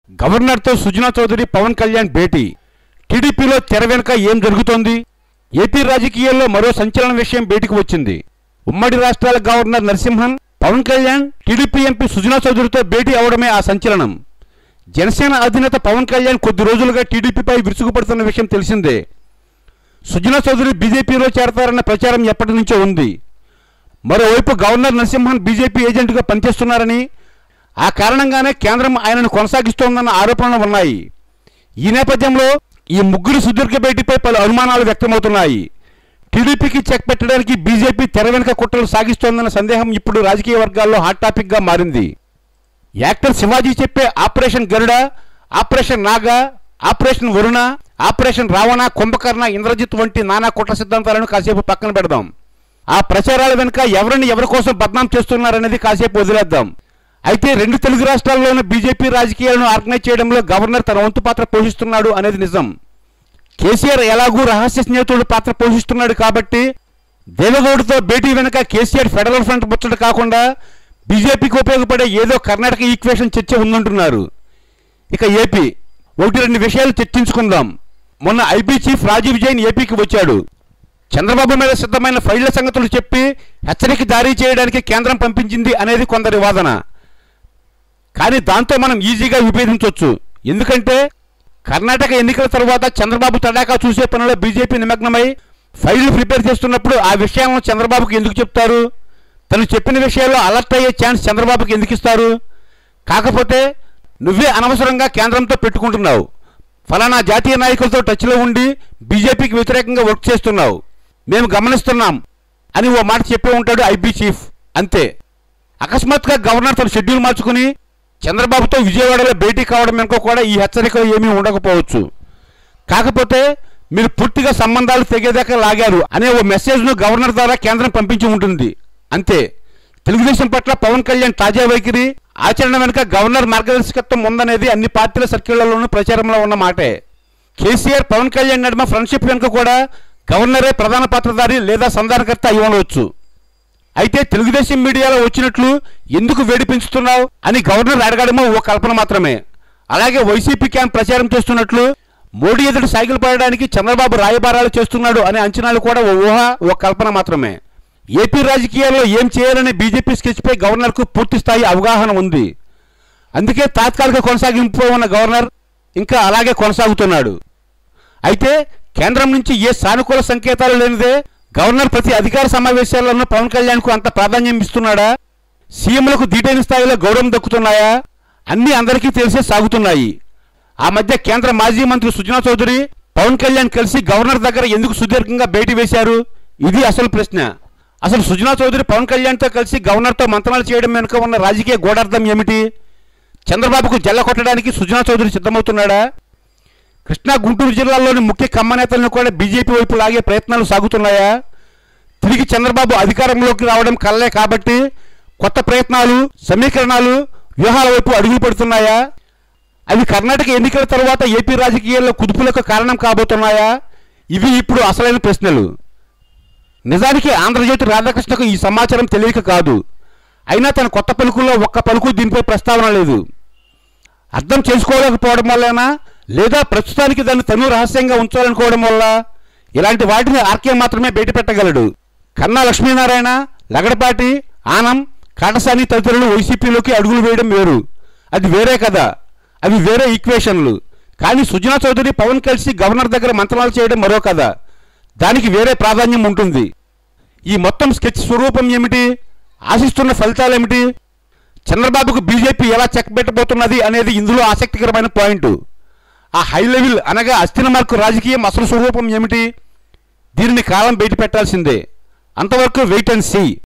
గవర్నర్తో సుజనా చౌదరి పవన్ కళ్యాణ్ భేటీ. టీడీపీలో తెర వెనుక ఏం జరుగుతోంది? ఏపీ రాజకీయాల్లో మరో సంచలన విషయం బయటకు వచ్చింది. ఉమ్మడి రాష్ట్రాల governor Narasimhan, Pawan Kalyan, TDP MP Sujana చౌదరితో భేటీ అవడమే ఆ సంచలనం. జనసేన అధినేత పవన్ కళ్యాణ్ కొద్ది రోజులుగా టీడీపీపై విరుచుకుపడుతున్న విషయం తెలిసిందే. సుజనా చౌదరి బీజేపీలో చేరతారన్న ప్రచారం ఎప్పటి నుంచో ఉంది. మరోవైపు గవర్నర్ నరసింహన్ బీజేపీ ఏజెంట్గా పనిచేస్తున్నారని, ఆ కారణంగానే కేంద్రం ఆయనను కొనసాగిస్తోందన్న ఆరోపణలు ఉన్నాయి. ఈ నేపథ్యంలో ఈ ముగ్గురు సుదీర్ఘ భేటీపై పలు అనుమానాలు వ్యక్తమవుతున్నాయి. టీడీపీకి చెక్ పెట్టడానికి బీజేపీ తెర వెనుక కుట్రలు సాగిస్తోందన్న సందేహం ఇప్పుడు రాజకీయ వర్గాల్లో హాట్ టాపిక్గా మారింది. యాక్టర్ శివాజీ చెప్పే operation Garuda, operation Naga, operation Varuna, operation Ravana, Kumbhakarna, Indrajit వంటి నానా కుట్ర సిద్ధాంతాలను కాసేపు పక్కన పెడదాం. ఆ ప్రచారాల వెనుక ఎవరి కోసం బద్నాం చేస్తున్నారనేది కాసేపు వదిలేద్దాం. అయితే రెండు తెలుగు రాష్ట్రాల్లోనూ బీజేపీ రాజకీయాలను ఆర్గనైజ్ చేయడంలో గవర్నర్ తన వంతు పాత్ర పోషిస్తున్నాడు అనేది నిజం. కేసీఆర్ ఎలాగూ రహస్య స్నేహితుడు పాత్ర పోషిస్తున్నాడు కాబట్టి దేవగౌడతో భేటీ వెనుక కేసీఆర్ ఫెడరల్ ఫ్రంట్ ముచ్చట కాకుండా బీజేపీకి ఉపయోగపడే ఏదో కర్ణాటక ఈక్వేషన్ చర్చ ఉందంటున్నారు. ఇక ఏపీ, ఒకటి రెండు విషయాలు చర్చించుకుందాం. మొన్న ఐబీ చీఫ్ రాజీవ్ జైన్ ఏపీకి వచ్చాడు. చంద్రబాబు మీద సిద్ధమైన ఫైళ్ల సంగతులు చెప్పి హెచ్చరిక జారీ చేయడానికి కేంద్రం పంపించింది అనేది కొందరి వాదన. కానీ దాంతో మనం ఈజీగా విభేదించవచ్చు. ఎందుకంటే కర్ణాటక ఎన్నికల తర్వాత చంద్రబాబు తడాకా చూసే పనిలో బీజేపీ నిమగ్నమై ఫైళ్లు ప్రిపేర్ చేస్తున్నప్పుడు ఆ విషయాలను చంద్రబాబుకి ఎందుకు చెప్తారు? తను చెప్పిన విషయాల్లో అలర్ట్ అయ్యే ఛాన్స్ చంద్రబాబుకి ఎందుకు ఇస్తారు? కాకపోతే నువ్వే అనవసరంగా కేంద్రంతో పెట్టుకుంటున్నావు, ఫలానా జాతీయ నాయకులతో టచ్లో ఉండి బీజేపీకి వ్యతిరేకంగా వర్క్ చేస్తున్నావు, మేము గమనిస్తున్నాం అని ఓ మాట చెప్పే ఉంటాడు ఐబీ చీఫ్. అంతే. అకస్మాత్తుగా గవర్నర్ తన షెడ్యూల్ మార్చుకుని చంద్రబాబుతో విజయవాడలో భేటీ కావడం వెనుక కూడా ఈ హెచ్చరికలు ఏమీ ఉండకపోవచ్చు. కాకపోతే మీరు పూర్తిగా సంబంధాలు తెగేదాకా లాగారు అనే ఓ మెసేజ్ను గవర్నర్ ద్వారా కేంద్రం పంపించి ఉంటుంది. అంతే. తెలుగుదేశం పట్ల పవన్ కళ్యాణ్ తాజా వైఖరి, ఆచరణ వెనుక గవర్నర్ మార్గదర్శకత్వం ఉందనేది అన్ని పార్టీల సర్కిళ్లలోనూ ప్రచారంలో ఉన్న మాటే. కేసీఆర్, పవన్ కళ్యాణ్ నడుమ ఫ్రెండ్షిప్ వెనుక కూడా గవర్నరే ప్రధాన పాత్రధారి లేదా సంధానకర్త అయి ఉండవచ్చు. అయితే తెలుగుదేశం మీడియాలో వచ్చినట్లు ఎందుకు వేడి పెంచుతున్నావు అని గవర్నర్ అడగడమో ఓ కల్పన మాత్రమే. అలాగే వైసీపీ క్యాంప్ ప్రచారం చేస్తున్నట్లు మోడీ ఎదుటి సైకిల్ పడడానికి చంద్రబాబు రాయబారాలు చేస్తున్నాడు అనే అంచనాలు కూడా ఓ ఊహ, ఓ కల్పన మాత్రమే. ఏపీ రాజకీయాల్లో ఏం చేయాలనే బీజేపీ స్కెచ్పై గవర్నర్కు పూర్తి స్థాయి అవగాహన ఉంది. అందుకే తాత్కాలిక కొనసాగింపు ఉన్న గవర్నర్ ఇంకా అలాగే కొనసాగుతున్నాడు. అయితే కేంద్రం నుంచి ఏ సానుకూల సంకేతాలు లేనిదే గవర్నర్ ప్రతి అధికార సమావేశాల్లోనూ పవన్ కళ్యాణ్కు అంత ప్రాధాన్యం ఇస్తున్నాడా? సీఎంలకు దీటైన స్థాయిలో గౌరవం దక్కుతున్నాయా? అన్నీ అందరికీ తెలిసే సాగుతున్నాయి. ఆ మధ్య కేంద్ర మాజీ మంత్రి సుజనా చౌదరి, పవన్ కళ్యాణ్ కలిసి గవర్నర్ దగ్గర ఎందుకు సుదీర్ఘంగా భేటీ వేశారు? ఇది అసలు ప్రశ్న. అసలు సుజనా చౌదరి పవన్ కళ్యాణ్తో కలిసి గవర్నర్తో మంత్రాలు చేయడం వెనుక ఉన్న రాజకీయ గూఢార్థం ఏమిటి? చంద్రబాబుకు జల్ల కొట్టడానికి సుజనా చౌదరి సిద్ధమవుతున్నాడా? కృష్ణా, గుంటూరు జిల్లాల్లోని ముఖ్య కమ్మ నేతలను కూడా బీజేపీ వైపు లాగే ప్రయత్నాలు సాగుతున్నాయా? తిరిగి చంద్రబాబు అధికారంలోకి రావడం కలలే కాబట్టి కొత్త ప్రయత్నాలు, సమీకరణాలు, వ్యూహాల వైపు అడుగులు పడుతున్నాయా? అవి కర్ణాటక ఎన్నికల తరువాత ఏపీ రాజకీయాల్లో కుదుపులకు కారణం కాబోతున్నాయా? ఇవి ఇప్పుడు అసలైన ప్రశ్నలు. నిజానికి ఆంధ్రజ్యోతి రాధాకృష్ణకు ఈ సమాచారం తెలియక కాదు. అయినా తన కొత్త పలుకుల్లో ఒక్క పలుకు దీనిపై ప్రస్తావన లేదు. అర్థం చేసుకోలేకపోవడం వల్లనా, లేదా ప్రస్తుతానికి దాన్ని తను రహస్యంగా ఉంచాలనుకోవడం వల్ల? ఇలాంటి వాటిని ఆర్కే మాత్రమే బయట పెట్టగలడు. కన్నా లక్ష్మీనారాయణ, లగడపాటి, ఆనం, కాటసాని తదితరులు వైసీపీలోకి అడుగులు వేయడం వేరు. అది వేరే కదా. అవి వేరే ఈక్వేషన్లు. కానీ సుజనా చౌదరి, పవన్ కలిసి గవర్నర్ దగ్గర మంత్రాలు చేయడం మరో కథ. దానికి వేరే ప్రాధాన్యం ఉంటుంది. ఈ మొత్తం స్కెచ్ స్వరూపం ఏమిటి? ఆశిస్తున్న ఫలితాలేమిటి? చంద్రబాబుకు బీజేపీ ఎలా చెక్ పెట్టబోతున్నది అనేది ఇందులో ఆసక్తికరమైన పాయింట్. ఆ హై లెవెల్ అనగా అస్థిన మార్కు రాజకీయం అసలు స్వరూపం ఏమిటి? దీనిని కాలం బయట పెట్టాల్సిందే. అంతవరకు వెయిట్ అండ్ సీ.